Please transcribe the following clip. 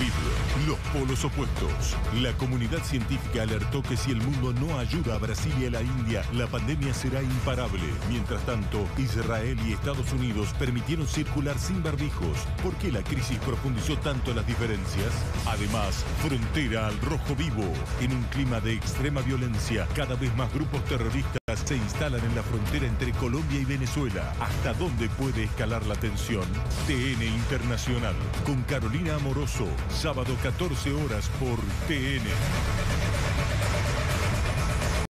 COVID, los polos opuestos. La comunidad científica alertó que si el mundo no ayuda a Brasil y a la India, la pandemia será imparable. Mientras tanto, Israel y Estados Unidos permitieron circular sin barbijos. ¿Por qué la crisis profundizó tanto las diferencias? Además, frontera al rojo vivo. En un clima de extrema violencia, cada vez más grupos terroristas se instalan en la frontera entre Colombia y Venezuela. ¿Hasta dónde puede escalar la tensión? TN Internacional, con Carolina Amoroso, sábado 14 horas por TN.